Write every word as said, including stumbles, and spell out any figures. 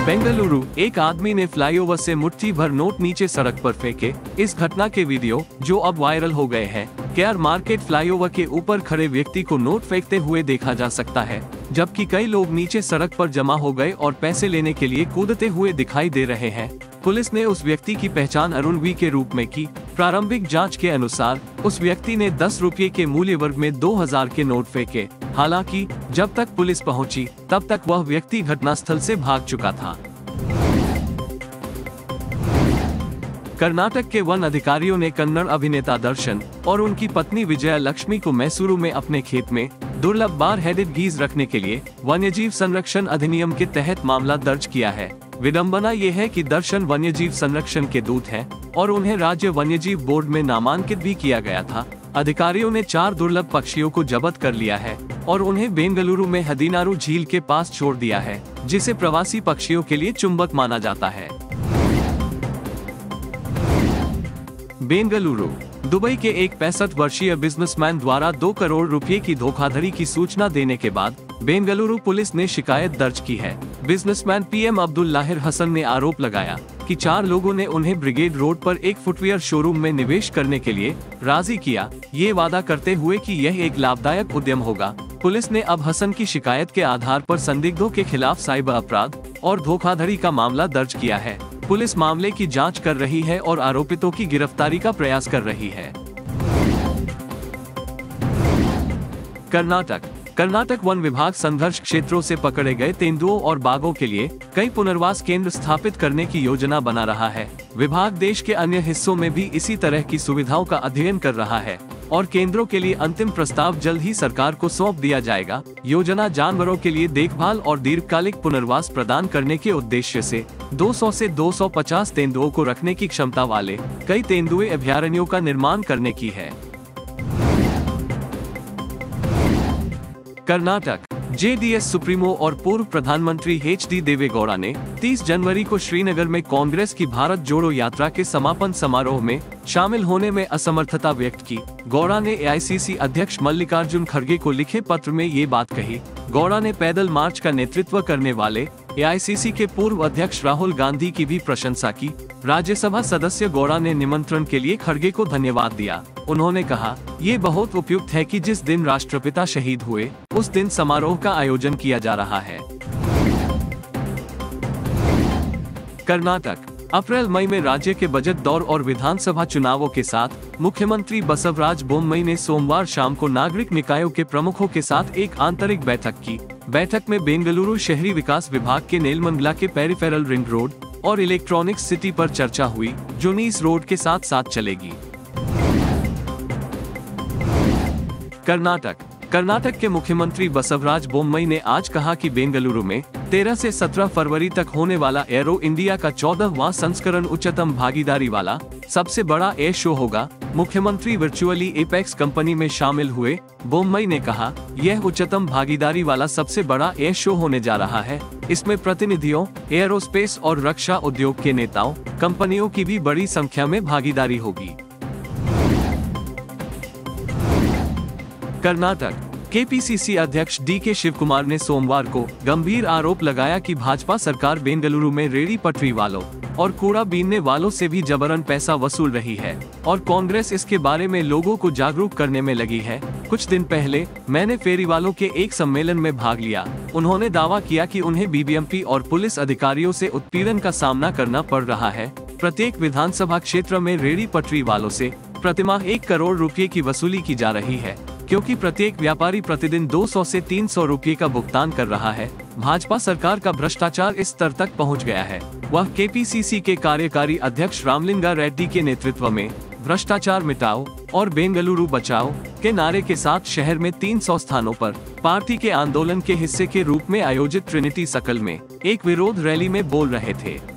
बेंगलुरु, एक आदमी ने फ्लाईओवर से मुट्ठी भर नोट नीचे सड़क पर फेंके। इस घटना के वीडियो, जो अब वायरल हो गए हैं, केआर मार्केट फ्लाईओवर के ऊपर खड़े व्यक्ति को नोट फेंकते हुए देखा जा सकता है, जबकि कई लोग नीचे सड़क पर जमा हो गए और पैसे लेने के लिए कूदते हुए दिखाई दे रहे हैं। पुलिस ने उस व्यक्ति की पहचान अरुण वी के रूप में की। प्रारंभिक जांच के अनुसार उस व्यक्ति ने दस रुपये के मूल्य वर्ग में दो हजार के नोट फेंके। हालांकि जब तक पुलिस पहुंची, तब तक वह व्यक्ति घटनास्थल से भाग चुका था। कर्नाटक के वन अधिकारियों ने कन्नड़ अभिनेता दर्शन और उनकी पत्नी विजया लक्ष्मी को मैसूरू में अपने खेत में दुर्लभ बार हेडेड गीज रखने के लिए वन्यजीव संरक्षण अधिनियम के तहत मामला दर्ज किया है। विडंबना ये है कि दर्शन वन्यजीव संरक्षण के दूत हैं और उन्हें राज्य वन्यजीव बोर्ड में नामांकित भी किया गया था। अधिकारियों ने चार दुर्लभ पक्षियों को जब्त कर लिया है और उन्हें बेंगलुरु में हदीनारू झील के पास छोड़ दिया है, जिसे प्रवासी पक्षियों के लिए चुंबक माना जाता है। बेंगलुरु, दुबई के एक पैंसठ वर्षीय बिजनेसमैन द्वारा दो करोड़ रुपए की धोखाधड़ी की सूचना देने के बाद बेंगलुरु पुलिस ने शिकायत दर्ज की है। बिजनेसमैन पीएम अब्दुल लाहिर हसन ने आरोप लगाया कि चार लोगों ने उन्हें ब्रिगेड रोड पर एक फुटवियर शोरूम में निवेश करने के लिए राजी किया, ये वादा करते हुए कि यह एक लाभदायक उद्यम होगा। पुलिस ने अब हसन की शिकायत के आधार पर संदिग्धों के खिलाफ साइबर अपराध और धोखाधड़ी का मामला दर्ज किया है। पुलिस मामले की जांच कर रही है और आरोपितों की गिरफ्तारी का प्रयास कर रही है। कर्नाटक कर्नाटक वन विभाग संघर्ष क्षेत्रों से पकड़े गए तेंदुओं और बाघों के लिए कई पुनर्वास केंद्र स्थापित करने की योजना बना रहा है। विभाग देश के अन्य हिस्सों में भी इसी तरह की सुविधाओं का अध्ययन कर रहा है और केंद्रों के लिए अंतिम प्रस्ताव जल्द ही सरकार को सौंप दिया जाएगा। योजना जानवरों के लिए देखभाल और दीर्घकालिक पुनर्वास प्रदान करने के उद्देश्य से दो सौ से दो सौ पचास तेंदुओं को रखने की क्षमता वाले कई तेंदुए अभयारण्यों का निर्माण करने की है। कर्नाटक जेडीएस सुप्रीमो और पूर्व प्रधानमंत्री एच डी देवेगौड़ा ने तीस जनवरी को श्रीनगर में कांग्रेस की भारत जोड़ो यात्रा के समापन समारोह में शामिल होने में असमर्थता व्यक्त की। गौड़ा ने एआईसीसी अध्यक्ष मल्लिकार्जुन खड़गे को लिखे पत्र में ये बात कही। गौड़ा ने पैदल मार्च का नेतृत्व करने वाले एआईसीसी के पूर्व अध्यक्ष राहुल गांधी की भी प्रशंसा की। राज्यसभा सदस्य गौड़ा ने निमंत्रण के लिए खड़गे को धन्यवाद दिया। उन्होंने कहा, ये बहुत उपयुक्त है कि जिस दिन राष्ट्रपिता शहीद हुए, उस दिन समारोह का आयोजन किया जा रहा है। कर्नाटक अप्रैल मई में राज्य के बजट दौर और विधानसभा चुनावों के साथ मुख्यमंत्री बसवराज बोम्मई ने सोमवार शाम को नागरिक निकायों के प्रमुखों के साथ एक आंतरिक बैठक की। बैठक में बेंगलुरु शहरी विकास विभाग के नेलमंगला के पेरिफेरल रिंग रोड और इलेक्ट्रॉनिक्स सिटी पर चर्चा हुई, जो नीस रोड के साथ साथ चलेगी। कर्नाटक कर्नाटक के मुख्यमंत्री बसवराज बोम्मई ने आज कहा कि बेंगलुरु में तेरह से सत्रह फरवरी तक होने वाला एरो इंडिया का चौदहवां संस्करण उच्चतम भागीदारी वाला सबसे बड़ा एयर शो होगा। मुख्यमंत्री वर्चुअली एपेक्स कंपनी में शामिल हुए। बोम्मई ने कहा, यह उच्चतम भागीदारी वाला सबसे बड़ा एयर शो होने जा रहा है। इसमें प्रतिनिधियों, एयरोस्पेस और रक्षा उद्योग के नेताओं, कंपनियों की भी बड़ी संख्या में भागीदारी होगी। कर्नाटक केपीसीसी अध्यक्ष डी के शिवकुमार ने सोमवार को गंभीर आरोप लगाया कि भाजपा सरकार बेंगलुरु में रेहड़ी पटरी वालों और कूड़ा बीनने वालों से भी जबरन पैसा वसूल रही है और कांग्रेस इसके बारे में लोगों को जागरूक करने में लगी है। कुछ दिन पहले मैंने फेरी वालों के एक सम्मेलन में भाग लिया। उन्होंने दावा किया कि उन्हें बीबीएमपी और पुलिस अधिकारियों से उत्पीड़न का सामना करना पड़ रहा है। प्रत्येक विधानसभा क्षेत्र में रेहड़ी पटरी वालों से प्रतिमाह एक करोड़ रुपए की वसूली की जा रही है, क्योंकि प्रत्येक व्यापारी प्रतिदिन दो सौ से तीन सौ रुपये का भुगतान कर रहा है। भाजपा सरकार का भ्रष्टाचार इस स्तर तक पहुंच गया है। वह केपीसीसी के कार्यकारी अध्यक्ष रामलिंगा रेड्डी के नेतृत्व में भ्रष्टाचार मिटाओ और बेंगलुरु बचाओ के नारे के साथ शहर में तीन सौ स्थानों पर पार्टी के आंदोलन के हिस्से के रूप में आयोजित ट्रिनिटी सर्कल में एक विरोध रैली में बोल रहे थे।